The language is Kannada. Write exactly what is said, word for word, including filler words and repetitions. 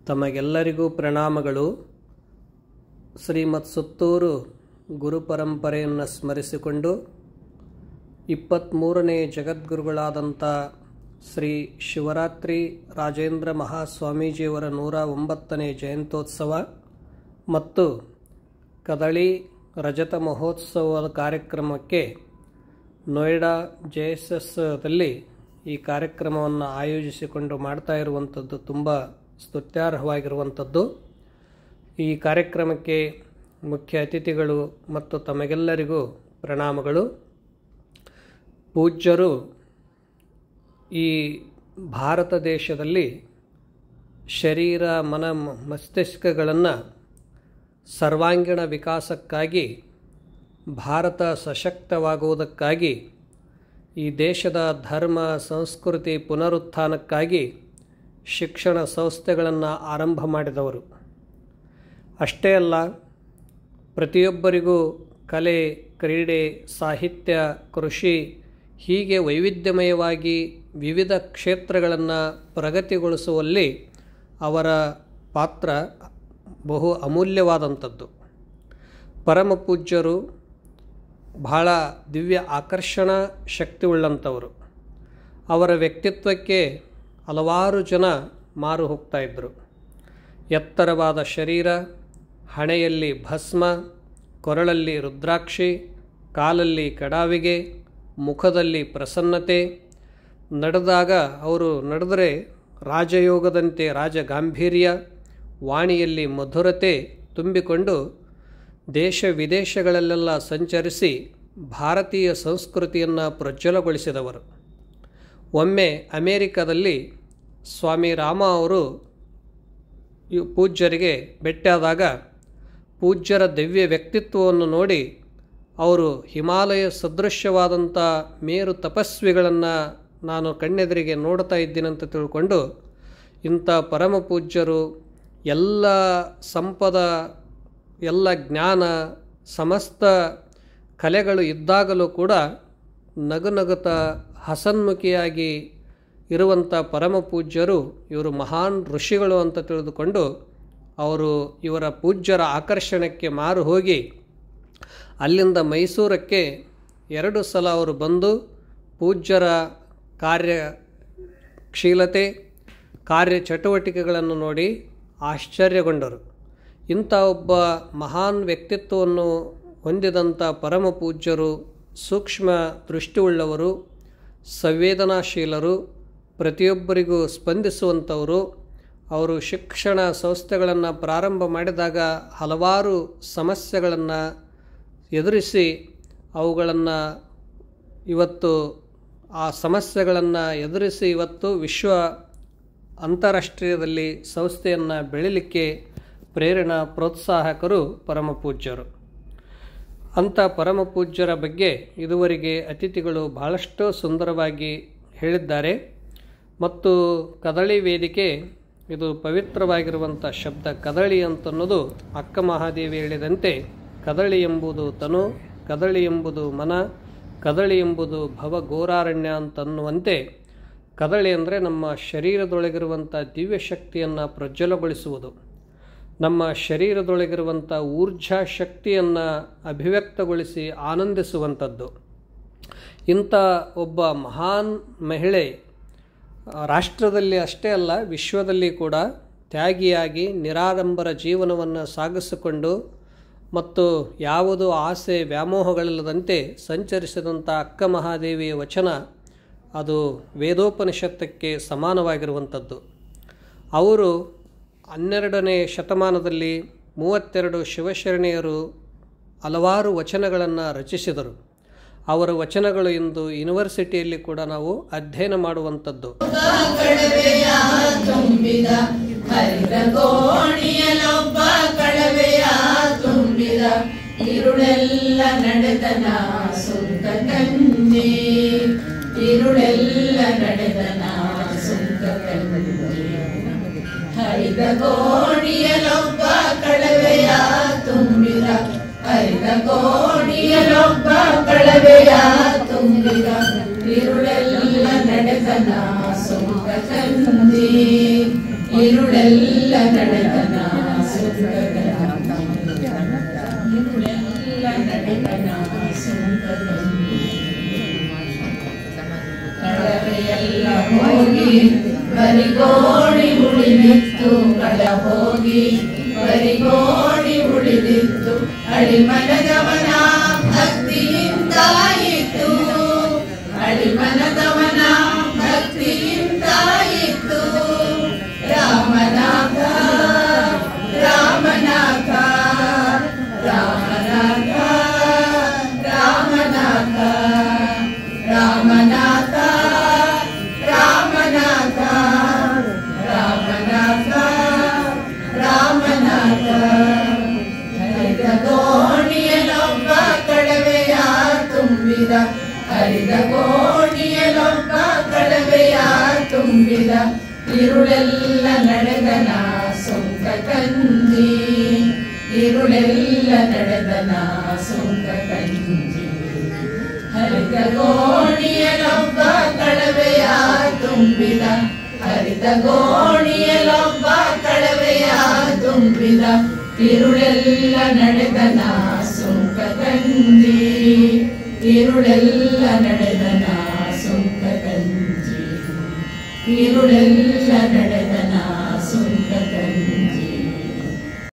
ತಮಗೆಲ್ಲರಿಗೂ ಪ್ರಣಾಮಗಳು. ಶ್ರೀಮತ್ ಸುತ್ತೂರು ಗುರುಪರಂಪರೆಯನ್ನು ಸ್ಮರಿಸಿಕೊಂಡು ಇಪ್ಪತ್ತ್ಮೂರನೇ ಜಗದ್ಗುರುಗಳಾದಂಥ ಶ್ರೀ ಶಿವರಾತ್ರಿ ರಾಜೇಂದ್ರ ಮಹಾಸ್ವಾಮೀಜಿಯವರ ನೂರ ಒಂಬತ್ತನೇ ಜಯಂತ್ಯೋತ್ಸವ ಮತ್ತು ಕದಳಿ ರಜತ ಮಹೋತ್ಸವದ ಕಾರ್ಯಕ್ರಮಕ್ಕೆ ನೋಯ್ಡಾ ಜೆ ಎಸ್ ಎಸ್ದಲ್ಲಿ ಈ ಕಾರ್ಯಕ್ರಮವನ್ನು ಆಯೋಜಿಸಿಕೊಂಡು ಮಾಡ್ತಾ ಇರುವಂಥದ್ದು ತುಂಬ ಸ್ತುತ್ಯಾರ್ಹವಾಗಿರುವಂಥದ್ದು. ಈ ಕಾರ್ಯಕ್ರಮಕ್ಕೆ ಮುಖ್ಯ ಅತಿಥಿಗಳು ಮತ್ತು ತಮಗೆಲ್ಲರಿಗೂ ಪ್ರಣಾಮಗಳು. ಪೂಜ್ಯರು ಈ ಭಾರತ ದೇಶದಲ್ಲಿ ಶರೀರ ಮನ ಮಸ್ತಿಷ್ಕಗಳನ್ನು ಸರ್ವಾಂಗೀಣ ವಿಕಾಸಕ್ಕಾಗಿ, ಭಾರತ ಸಶಕ್ತವಾಗುವುದಕ್ಕಾಗಿ, ಈ ದೇಶದ ಧರ್ಮ ಸಂಸ್ಕೃತಿ ಪುನರುತ್ಥಾನಕ್ಕಾಗಿ ಶಿಕ್ಷಣ ಸಂಸ್ಥೆಗಳನ್ನು ಆರಂಭ ಮಾಡಿದವರು. ಅಷ್ಟೇ ಅಲ್ಲ, ಪ್ರತಿಯೊಬ್ಬರಿಗೂ ಕಲೆ, ಕ್ರೀಡೆ, ಸಾಹಿತ್ಯ, ಕೃಷಿ ಹೀಗೆ ವೈವಿಧ್ಯಮಯವಾಗಿ ವಿವಿಧ ಕ್ಷೇತ್ರಗಳನ್ನು ಪ್ರಗತಿಗೊಳಿಸುವಲ್ಲಿ ಅವರ ಪಾತ್ರ ಬಹು ಅಮೂಲ್ಯವಾದಂಥದ್ದು. ಪರಮ ಪೂಜ್ಯರು ಬಹಳ ದಿವ್ಯ ಆಕರ್ಷಣ ಶಕ್ತಿಯುಳ್ಳಂಥವರು. ಅವರ ವ್ಯಕ್ತಿತ್ವಕ್ಕೆ ಹಲವಾರು ಜನ ಮಾರು ಹೋಗ್ತಾ ಇದ್ದರು. ಎತ್ತರವಾದ ಶರೀರ, ಹಣೆಯಲ್ಲಿ ಭಸ್ಮ, ಕೊರಳಲ್ಲಿ ರುದ್ರಾಕ್ಷಿ, ಕಾಲಲ್ಲಿ ಕಡಾವಿಗೆ, ಮುಖದಲ್ಲಿ ಪ್ರಸನ್ನತೆ, ನಡೆದಾಗ ಅವರು ನಡೆದರೆ ರಾಜಯೋಗದಂತೆ ರಾಜಗಾಂಭೀರ್ಯ, ವಾಣಿಯಲ್ಲಿ ಮಧುರತೆ ತುಂಬಿಕೊಂಡು ದೇಶ ವಿದೇಶಗಳಲ್ಲೆಲ್ಲ ಸಂಚರಿಸಿ ಭಾರತೀಯ ಸಂಸ್ಕೃತಿಯನ್ನು ಪ್ರಜ್ವಲಗೊಳಿಸಿದವರು. ಒಮ್ಮೆ ಅಮೇರಿಕಾದಲ್ಲಿ ಸ್ವಾಮಿ ರಾಮ ಅವರು ಪೂಜ್ಯರಿಗೆ ಭೇಟಿಯಾದಾಗ ಪೂಜ್ಯರ ದಿವ್ಯ ವ್ಯಕ್ತಿತ್ವವನ್ನು ನೋಡಿ ಅವರು ಹಿಮಾಲಯ ಸದೃಶ್ಯವಾದಂಥ ಮೇರು ತಪಸ್ವಿಗಳನ್ನು ನಾನು ಕಣ್ಣೆದುರಿಗೆ ನೋಡ್ತಾ ಇದ್ದೀನಂತ ತಿಳ್ಕೊಂಡು, ಇಂಥ ಪರಮ ಪೂಜ್ಯರು ಎಲ್ಲ ಸಂಪದ, ಎಲ್ಲ ಜ್ಞಾನ, ಸಮಸ್ತ ಕಲೆಗಳು ಇದ್ದಾಗಲೂ ಕೂಡ ನಗುನಗುತ್ತ ಹಸನ್ಮುಖಿಯಾಗಿ ಇರುವಂಥ ಪರಮ ಪೂಜ್ಯರು ಇವರು ಮಹಾನ್ ಋಷಿಗಳು ಅಂತ ತಿಳಿದುಕೊಂಡು ಅವರು ಇವರ ಪೂಜ್ಯರ ಆಕರ್ಷಣೆಗೆ ಮಾರು ಹೋಗಿ ಅಲ್ಲಿಂದ ಮೈಸೂರಕ್ಕೆ ಎರಡು ಸಲ ಅವರು ಬಂದು ಪೂಜ್ಯರ ಕಾರ್ಯಶೀಲತೆ, ಕಾರ್ಯಚಟುವಟಿಕೆಗಳನ್ನು ನೋಡಿ ಆಶ್ಚರ್ಯಗೊಂಡರು. ಇಂಥ ಒಬ್ಬ ಮಹಾನ್ ವ್ಯಕ್ತಿತ್ವವನ್ನು ಹೊಂದಿದಂಥ ಪರಮ ಪೂಜ್ಯರು ಸೂಕ್ಷ್ಮ ದೃಷ್ಟಿಯುಳ್ಳವರು, ಸಂವೇದನಾಶೀಲರು, ಪ್ರತಿಯೊಬ್ಬರಿಗೂ ಸ್ಪಂದಿಸುವಂಥವರು. ಅವರು ಶಿಕ್ಷಣ ಸಂಸ್ಥೆಗಳನ್ನು ಪ್ರಾರಂಭ ಮಾಡಿದಾಗ ಹಲವಾರು ಸಮಸ್ಯೆಗಳನ್ನು ಎದುರಿಸಿ ಅವುಗಳನ್ನು ಇವತ್ತು ಆ ಸಮಸ್ಯೆಗಳನ್ನು ಎದುರಿಸಿ ಇವತ್ತು ವಿಶ್ವ ಅಂತಾರಾಷ್ಟ್ರೀಯದಲ್ಲಿ ಸಂಸ್ಥೆಯನ್ನು ಬೆಳೀಲಿಕ್ಕೆ ಪ್ರೇರಣಾ ಪ್ರೋತ್ಸಾಹಕರು ಪರಮ ಪೂಜ್ಯರು. ಅಂಥ ಪರಮ ಪೂಜ್ಯರ ಬಗ್ಗೆ ಇದುವರೆಗೆ ಅತಿಥಿಗಳು ಬಹಳಷ್ಟು ಸುಂದರವಾಗಿ ಹೇಳಿದ್ದಾರೆ. ಮತ್ತು ಕದಳಿ ವೇದಿಕೆ ಇದು ಪವಿತ್ರವಾಗಿರುವಂಥ ಶಬ್ದ. ಕದಳಿ ಅಂತನ್ನೋದು ಅಕ್ಕ ಮಹಾದೇವಿ ಹೇಳಿದಂತೆ ಕದಳಿ ಎಂಬುದು ತನು, ಕದಳಿ ಎಂಬುದು ಮನ, ಕದಳಿ ಎಂಬುದು ಭವಘೋರಾರಣ್ಯ ಅಂತನ್ನುವಂತೆ ಕದಳಿ ಅಂದರೆ ನಮ್ಮ ಶರೀರದೊಳಗಿರುವಂಥ ದಿವ್ಯ ಶಕ್ತಿಯನ್ನು ಪ್ರಜ್ವಲಗೊಳಿಸುವುದು, ನಮ್ಮ ಶರೀರದೊಳಗಿರುವಂಥ ಊರ್ಜಾ ಶಕ್ತಿಯನ್ನು ಅಭಿವ್ಯಕ್ತಗೊಳಿಸಿ ಆನಂದಿಸುವಂಥದ್ದು. ಇಂಥ ಒಬ್ಬ ಮಹಾನ್ ಮಹಿಳೆ ರಾಷ್ಟ್ರದಲ್ಲಿ ಅಷ್ಟೇ ಅಲ್ಲ, ವಿಶ್ವದಲ್ಲಿ ಕೂಡ ತ್ಯಾಗಿಯಾಗಿ ನಿರಾಡಂಬರ ಜೀವನವನ್ನು ಸಾಗಿಸಿಕೊಂಡು ಮತ್ತು ಯಾವುದೋ ಆಸೆ ವ್ಯಾಮೋಹಗಳಿಲ್ಲದಂತೆ ಸಂಚರಿಸಿದಂಥ ಅಕ್ಕ ಮಹಾದೇವಿಯ ವಚನ ಅದು ವೇದೋಪನಿಷತ್ತಕ್ಕೆ ಸಮಾನವಾಗಿರುವಂಥದ್ದು. ಅವರು ಹನ್ನೆರಡನೇ ಶತಮಾನದಲ್ಲಿ ಮೂವತ್ತೆರಡು ಶಿವಶರಣೆಯರು ಹಲವಾರು ವಚನಗಳನ್ನು ರಚಿಸಿದರು. ಅವರ ವಚನಗಳು ಇಂದು ಯೂನಿವರ್ಸಿಟಿಯಲ್ಲಿ ಕೂಡ ನಾವು ಅಧ್ಯಯನ ಮಾಡುವಂಥದ್ದು. ഇരുളെല്ല നടതന സുന്ദ കന്നി ഇരുളെಲ್ಲ ನಡೆದನ ಸುಂಕ ಕನ್ನಿ ಹರಿದ ಕೋಣಿಯಲೊಬ್ಬ ಕಳವೆಯ ತುಂಬಿದ ಹರಿದ ಕೋಣಿಯಲೊಬ್ಬ ಕಳವೆಯ ತುಂಬಿದ ഇരുളೆಲ್ಲ ನಡೆದನ ಸುಂಕ ಕನ್ನಿ ഇരുಳೆಲ್ಲ ನಡೆದನ ಸುಂಕಕಂದಿ ഇരുಳೆಲ್ಲ ನಡೆದನ ಸುಂಕಕಂದಿ ಕಳವೆಯೆಲ್ಲ ಹೋಗಿ ಬರಿಗೋಡಿ ಉಳಿದಿತ್ತು ಕಳ ಹೋಗಿ ಬರಿಗೋಡಿ ಉಳಿದಿತ್ತು ಅಳಿಮನದವನ ಭಕ್ತಿಯಿಂದಾಯಿತು ಅಳಿಮನದವನ ಭಕ್ತಿಯಿಂದಾಯಿತು ರಾಮನಾಥ ರಾಮನಾಥ ರಾಮನಾಥ ರಾಮನಾಥ ರಾಮನಾಥ ರಾಮನಾಥ ರಾಮನಾಥ ರಾಮನಾಥ ಹರಿದ ಗೋಣಿಯಲೊಬ್ಬ ಕಳವೆಯ ತುಂಬಿದ ಹರಿದ ಗೋಣಿಯಲೊಬ್ಬ ಕಳವೆಯ ತುಂಬಿದ ഇരുಳೆಲ್ಲ ನಡೆದನ ಸುಂಕಕಂದಿ ഇരുಳೆಲ್ಲ ನಡೆದನ ಸುಂಕಕಂದಿ ಹರಿದ ಗೋಣಿಯಲೊಬ್ಬ ಕಳವೆಯ ತುಂಬಿದ ಹರಿದ ಗೋಣಿಯಲೊಬ್ಬ ಕಳವೆಯ ತುಂಬಿದ ഇരുಳೆಲ್ಲ ನಡೆದನ ಸುಂಕಕಂದಿ ഇരുಳೆಲ್ಲ ನಡೆದ